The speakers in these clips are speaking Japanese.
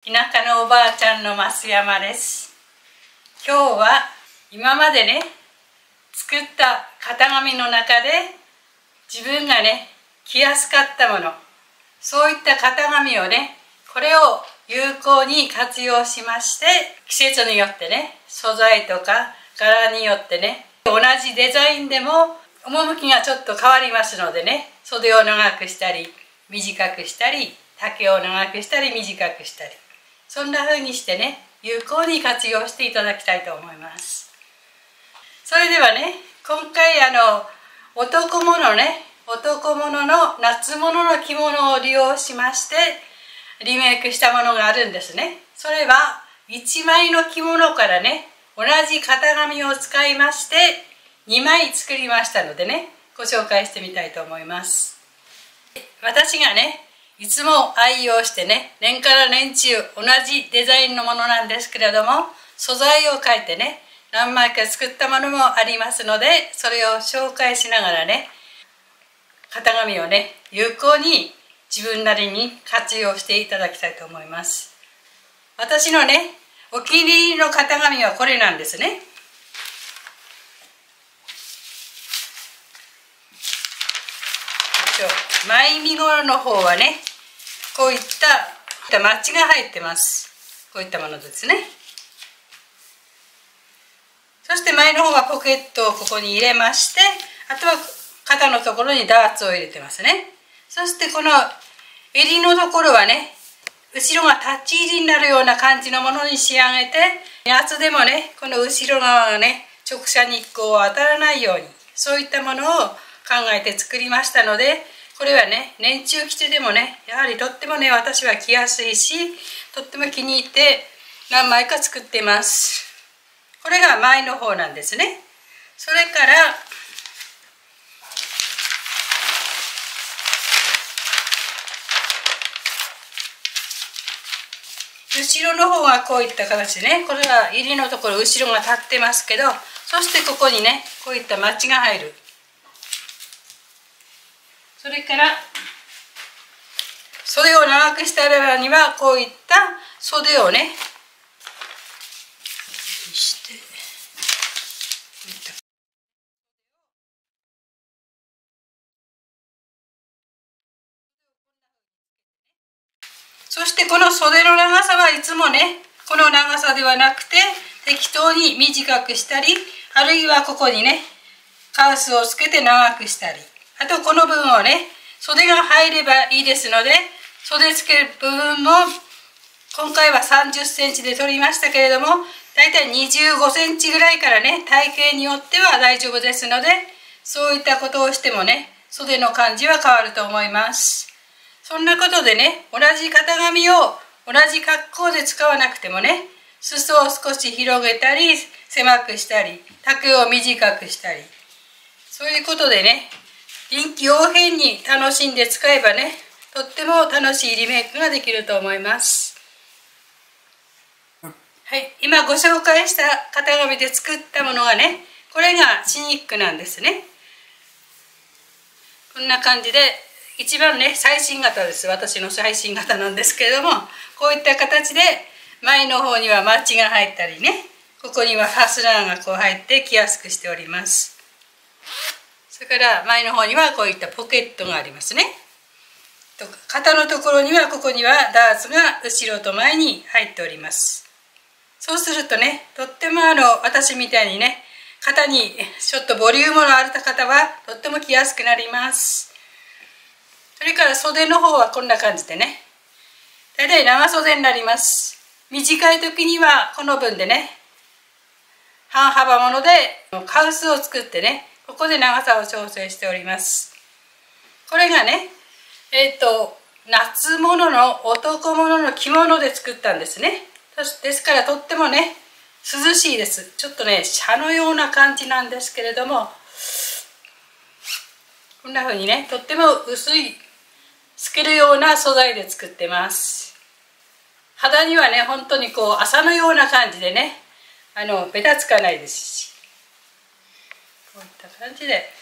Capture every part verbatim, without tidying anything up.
田舎のおばあちゃんの増山です。今日は今までね作った型紙の中で自分がね着やすかったもの、そういった型紙をねこれを有効に活用しまして、季節によってね素材とか柄によってね同じデザインでも趣がちょっと変わりますのでね、袖を長くしたり短くしたり丈を長くしたり短くしたり、そんな風にしてね有効に活用していただきたいと思います。それではね、今回あの男物ね男物の夏物の着物を利用しましてリメイクしたものがあるんですね。それはいちまいの着物からね同じ型紙を使いましてにまい作りましたのでね、ご紹介してみたいと思います。私がねいつも愛用してね年から年中同じデザインのものなんですけれども、素材を変えてね何枚か作ったものもありますので、それを紹介しながらね型紙をね有効に自分なりに活用していただきたいと思います。私のねお気に入りの型紙はこれなんですね。前身頃の方はねこういったマッチが入ってます。こういったものですね。そして前の方はポケットをここに入れまして、あとは肩のところにダーツを入れてますね。そしてこの襟のところはね後ろがタッチ入りになるような感じのものに仕上げて、夏でもねこの後ろ側がね直射日光を当たらないように、そういったものを考えて作りましたので、これはね年中着てでもねやはりとってもね私は着やすいし、とっても気に入って何枚か作っています。これが前の方なんですね。それから後ろの方はこういった形でね、これは襟のところ後ろが立ってますけど、そしてここにねこういったマッチが入る。それから袖を長くしたらにはこういった袖をねしてそしてこの袖の長さはいつもねこの長さではなくて適当に短くしたり、あるいはここにねカースをつけて長くしたり、あとこの部分をね袖が入ればいいですので、袖つける部分も今回はさんじゅっセンチで取りましたけれども、だいたいにじゅうごセンチぐらいからね体型によっては大丈夫ですので、そういったことをしてもね袖の感じは変わると思います。そんなことでね同じ型紙を同じ格好で使わなくてもね、裾を少し広げたり狭くしたり丈を短くしたり、そういうことでね臨機応変に楽しんで使えばねとっても楽しいリメイクができると思います。はい、今ご紹介した型紙で作ったものがね、これがシニックなんですね。こんな感じで一番ね最新型です。私の最新型なんですけれども、こういった形で前の方にはマッチが入ったりね、ここにはファスナーがこう入って着やすくしております。それから前の方にはこういったポケットがありますね。肩のところにはここにはダーツが後ろと前に入っております。そうするとねとってもあの私みたいにね肩にちょっとボリュームのある方はとっても着やすくなります。それから袖の方はこんな感じでね、だいたい長袖になります。短い時にはこの分でね半幅ものでカウスを作ってね、ここで長さを調整しております。これがねえっと夏物の男物の着物で作ったんですね。ですからとってもね涼しいです。ちょっとね紗のような感じなんですけれども、こんな風にねとっても薄い透けるような素材で作ってます。肌にはね本当にこう麻のような感じでねあのベタつかないですし、こういった感じでね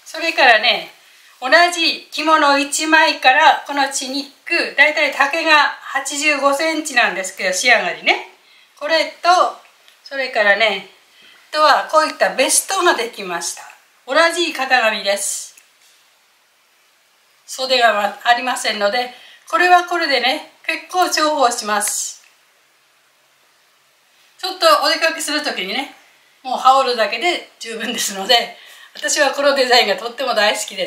それからね、同じ着物いちまいからこのチニック、だいたい丈がはちじゅうごセンチなんですけど、仕上がりね。これと、それからね、あとはこういったベストができました。同じ型紙です。袖がありませんので、これはこれでね、結構重宝します。ちょっとお出かけするときにね、もう羽織るだけで十分ですので、私はこのデザインがとっても大好きです。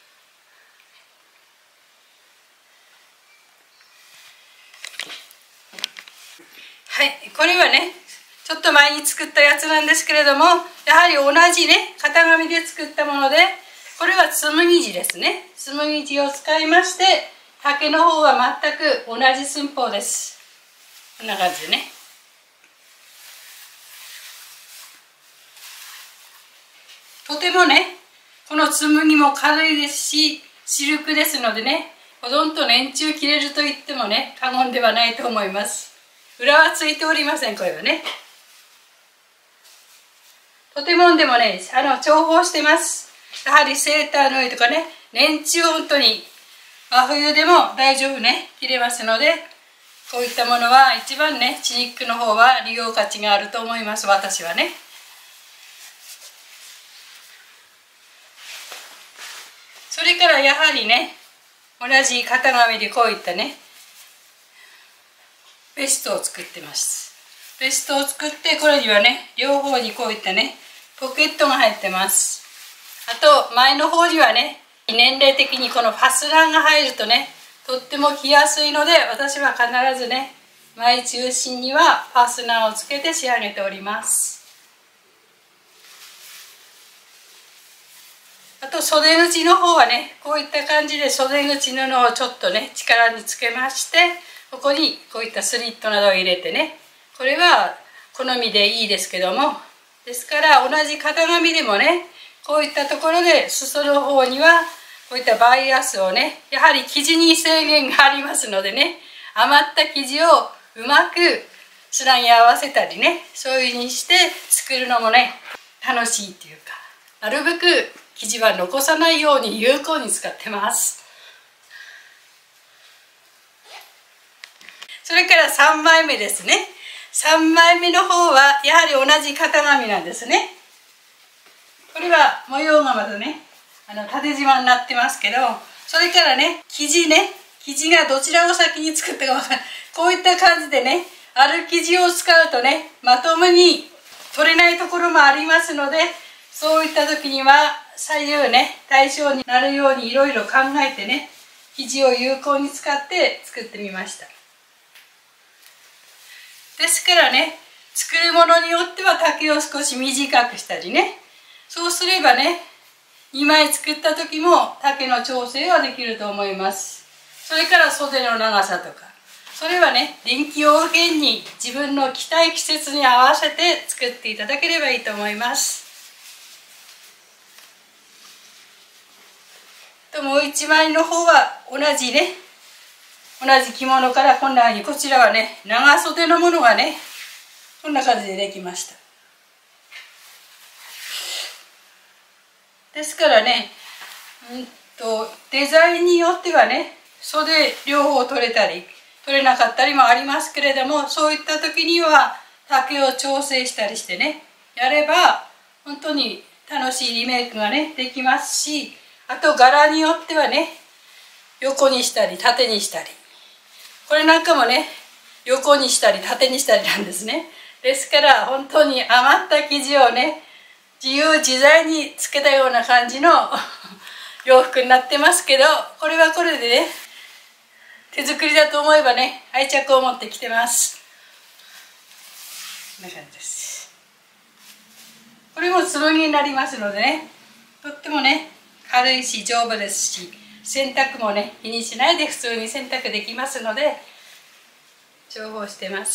はい、これはね、ちょっと前に作ったやつなんですけれども、やはり同じね、型紙で作ったもので、これは紬地ですね。紬地を使いまして、丈の方は全く同じ寸法です。こんな感じでね。とてもね、この紬も軽いですし、シルクですのでね、ほとんど年中着れると言ってもね、過言ではないと思います。裏はついておりません、これはね。とてもでもね、あの、重宝してます。やはりセーターの上とかね、年中本当に真冬でも大丈夫ね、着れますので、こういったものは一番ね、チニックの方は利用価値があると思います、私はね。それからやはりね、同じ型紙でこういったね、ベストを作ってます。ベストを作って、これにはね、両方にこういったね、ポケットが入ってます。あと、前の方にはね、年齢的にこのファスナーが入るとね、とっても着やすいので、私は必ずね、前中心にはファスナーをつけて仕上げております。あと袖口の方はね、こういった感じで袖口布をちょっとね、力につけまして、ここにこういったスリットなどを入れてね、これは好みでいいですけども、ですから同じ型紙でもね、こういったところで裾の方にはこういったバイアスをね、やはり生地に制限がありますのでね、余った生地をうまくつなぎ合わせたりね、そういう風にして作るのもね、楽しいっていうか、なるべく生地は残さないように有効に使ってます。それからさんまいめですね。さんまいめの方はやはり同じ型紙なんですね。これは模様がまたね、あの縦縞になってますけど、それからね、生地ね、生地がどちらを先に作ったかわからない。こういった感じでね、ある生地を使うとね、まともに取れないところもありますので、そういった時には左右ね、対称になるようにいろいろ考えてね、生地を有効に使って作ってみました。ですからね、作るものによっては丈を少し短くしたりね、そうすればね、にまい作った時も丈の調整はできると思います。それから袖の長さとか、それはね、臨機応変に自分の着たい季節に合わせて作っていただければいいと思います。ともう一枚の方は同じね、同じ着物からこんな風に、こちらはね、長袖のものがね、こんな感じでできました。ですからね、うんとデザインによってはね、袖両方取れたり取れなかったりもありますけれども、そういった時には丈を調整したりしてね、やれば本当に楽しいリメイクがねできますし、あと柄によってはね、横にしたり縦にしたり、これなんかもね、横にしたり縦にしたりなんですね。ですから本当に余った生地をね、自由自在につけたような感じの洋服になってますけど、これはこれでね、手作りだと思えばね、愛着を持ってきてます。こんな感じです。これも紬になりますのでね、とってもね、軽いし丈夫ですし、洗濯もね、気にしないで普通に洗濯できますので、重宝してます。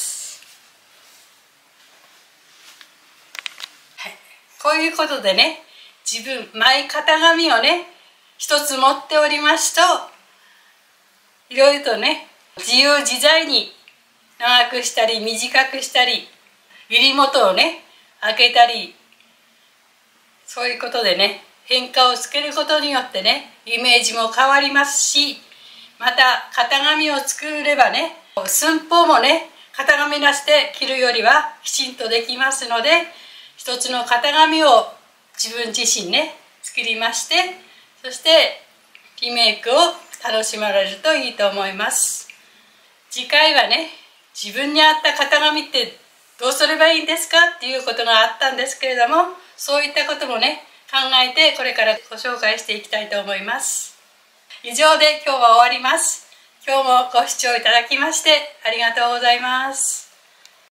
こういうことでね、自分、マイ型紙をね、一つ持っておりますと、いろいろとね、自由自在に長くしたり短くしたり、襟元をね、開けたり、そういうことでね、 変化をつけることによってね、イメージも変わりますし、また型紙を作ればね、寸法もね、型紙なしで着るよりはきちんとできますので、一つの型紙を自分自身ね作りまして、そしてリメイクを楽しまれるといいと思います。次回はね、自分に合った型紙ってどうすればいいんですかっていうことがあったんですけれども、そういったこともね考えてこれからご紹介していきたいと思います。以上で今日は終わります。今日もご視聴いただきましてありがとうございます。